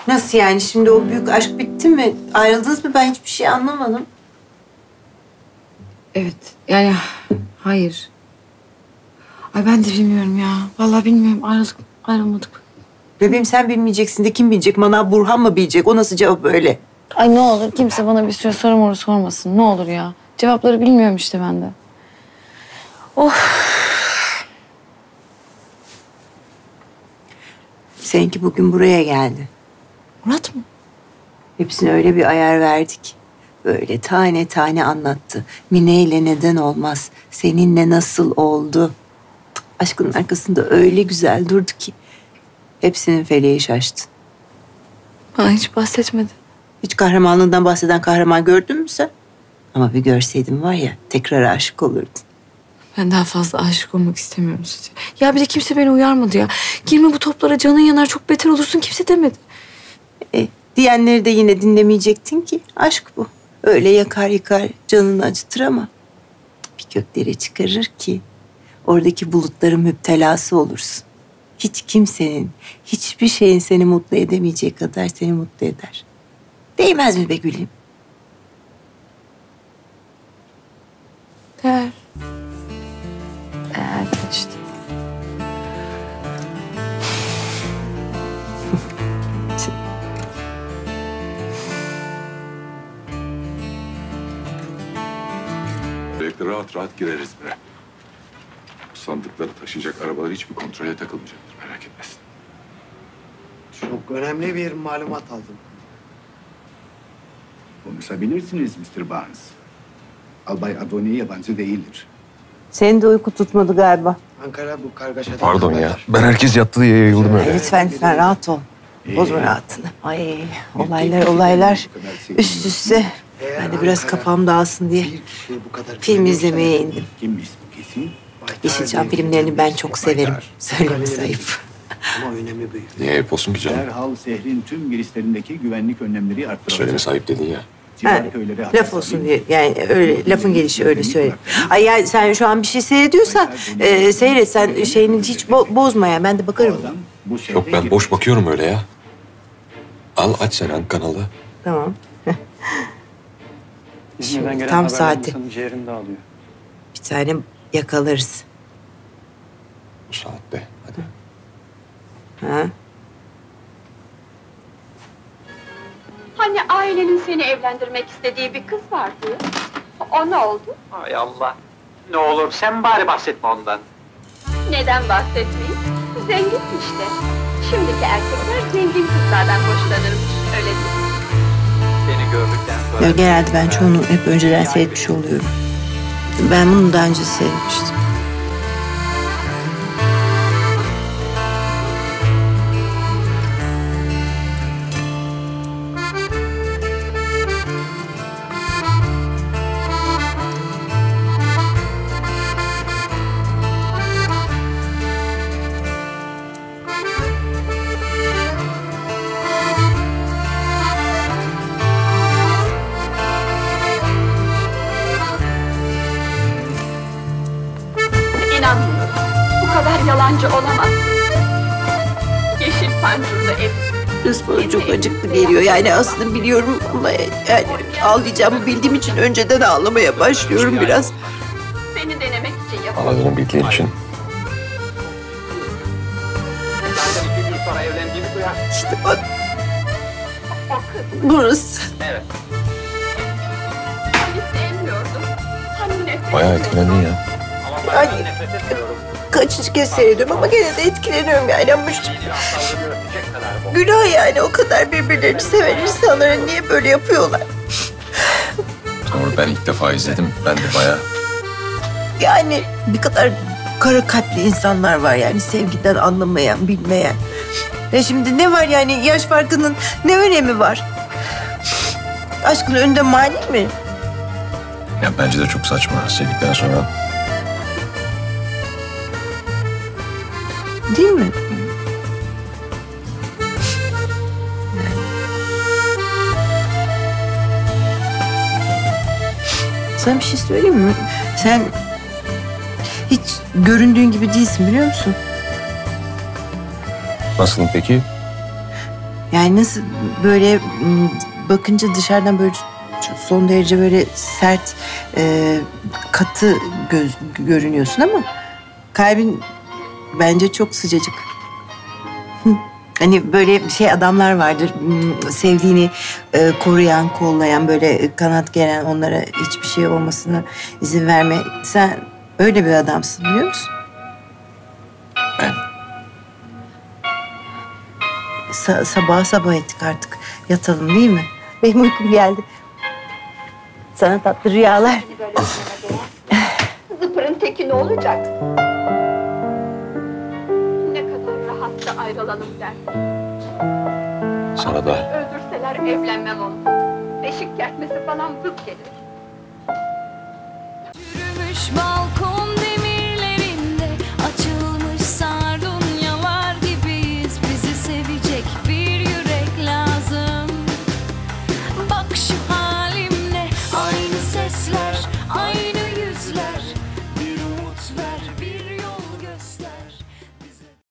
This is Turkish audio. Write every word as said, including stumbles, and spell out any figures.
Nasıl yani? Şimdi o büyük aşk bitti mi? Ayrıldınız mı? Ben hiçbir şey anlamadım. Evet. Yani hayır. Ay ben de bilmiyorum ya. Vallahi bilmiyorum. Ayrıldık, ayrılmadık. Bebeğim sen bilmeyeceksin de kim bilecek? Manav Burhan mı bilecek? O nasıl cevap öyle? Ay ne olur kimse bana bir süre soru moru sormasın. Ne olur ya. Cevapları bilmiyorum işte ben de. Of. Seninki bugün buraya geldi. Murat mı? Hepsine öyle bir ayar verdik. Böyle tane tane anlattı. Mine ile neden olmaz? Seninle nasıl oldu? Aşkının arkasında öyle güzel durdu ki. Hepsinin feleği şaştı. Bana hiç bahsetmedi. Hiç kahramanlığından bahseden kahraman gördün mü sen? Ama bir görseydin var ya tekrar aşık olurdun. Ben daha fazla aşık olmak istemiyorum size. Ya bir de kimse beni uyarmadı ya. Girme bu toplara, canın yanar, çok beter olursun, kimse demedi. E, diyenleri de yine dinlemeyecektin ki. Aşk bu. Öyle yakar yıkar, canını acıtır ama bir göklere çıkarır ki oradaki bulutların müptelası olursun. Hiç kimsenin, hiçbir şeyin seni mutlu edemeyeceği kadar seni mutlu eder. Değmez mi be gülüm? Değer. Değer işte. Böylelikle rahat rahat gireriz buraya. Sandıkları taşıyacak arabalar hiçbir kontrole takılmayacaktır. Merak etmesin. Çok önemli bir malumat aldım. Konuşabilirsiniz mister Barnes. Albay Adoni yabancı değildir. Senin de uyku tutmadı galiba. Ankara bu kargaşadan... Pardon ya. Ben herkes yattı diye yayıldım öyle. Lütfen lütfen rahat ol. Bozma rahatını. Ay olaylar olaylar üst üste. Ben de biraz kafam dağılsın diye film izlemeye indim. Kimmiş bu kesin? Yeşilçam filmlerini ben çok severim. Söylemesi ayıp. Ama önemi büyük. Niye ayıp olsun ki canım? Derhal şehrin tüm girişlerindeki güvenlik önlemleri arttırılacak. Söyleme sahip dedin ya. Ha, laf olsun diye yani öyle lafın gelişi öyle söyle. Ay yani sen şu an bir şey seyrediyorsan e, seyret sen şeyini hiç bo bozma ya ben de bakarım. Yok ben boş bakıyorum öyle ya. Al aç sen hangi kanalı. Tamam. İzmir'den gelen tam haberler saati. insanın ciğerini dağılıyor. Bir tane yakalarız. Bu saatte hadi. Ha? Hani ailenin seni evlendirmek istediği bir kız vardı. O ne oldu? Ay Allah. Ne olur sen bari bahsetme ondan. Neden bahsetmeyin? Zengin işte. Şimdiki erkekler zengin kızlardan hoşlanırmış, öyle değil mi? Beni gördükten sonra... Ya genelde ben çoğunu hep önceden seyretmiş oluyorum. Ben bunu daha önce seyretmiştim. İnanmıyorum. Bu kadar yalancı olamaz. Yeşil pancurlu ev. Kız bana çok acıklı geliyor. Yani aslında biliyorum ama yani ağlayacağımı bildiğim için önceden ağlamaya başlıyorum biraz. Seni denemek için yapıyorum. Ağladığını bildiğin için. Zaten iki gün sonra evlendiğini duyar. İşte bak O kız burası. Evet. seni sevmiyordum. Hani nefret Bayağı ediyordum. etkilendin ya. Ama ben Ay. nefret etmiyorum. Kaçıncı kez seyrediyorum ama gene de etkileniyorum yani. Ama işte Beni aptallığını öpecek kadar bu. günah yani o kadar birbirlerini seven insanlara niye böyle yapıyorlar? Doğru ben ilk defa izledim. Ben de bayağı. Yani bir kadar kara kalpli insanlar var yani sevgiden anlamayan, bilmeyen. Ya şimdi ne var yani yaş farkının ne önemi var? Aşkın önünde mani mi? Ya bence de çok saçma. Sevdikten sonra Değil mi? Sana bir şey söyleyeyim mi? Sen hiç göründüğün gibi değilsin biliyor musun? nasılım peki? Yani nasıl böyle m, bakınca dışarıdan böyle çok son derece böyle sert, e, katı göz, görünüyorsun ama kalbin bence çok sıcacık. Hı. Hani böyle şey adamlar vardır, m, sevdiğini e, koruyan, kollayan, böyle kanat geren, onlara hiçbir şey olmasına izin verme. Sen öyle bir adamsın, biliyor musun? Ben Sa- sabah sabah ettik, artık yatalım değil mi? Benim uykum geldi. Sana tatlı rüyalar. Zıpırın teki ne olacak? Ne kadar rahat da ayrılalım der. sana da Öldürseler evlenmem onu. Beşik kertmesi falan vız gelir. Yürümüş balkon demirlerinde açılmış sardunyalar gibiyiz. Bizi sevecek bir yürek lazım. Bak şu